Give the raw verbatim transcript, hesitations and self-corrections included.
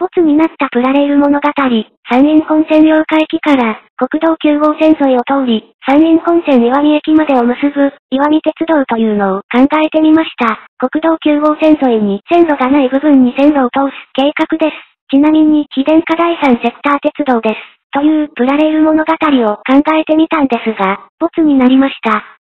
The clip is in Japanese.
ボツになったプラレール物語、山陰本線八日駅から、国道きゅう号線沿いを通り、山陰本線石見駅までを結ぶ、石見鉄道というのを考えてみました。国道きゅう号線沿いに線路がない部分に線路を通す計画です。ちなみに、非電化第三セクター鉄道です。というプラレール物語を考えてみたんですが、ボツになりました。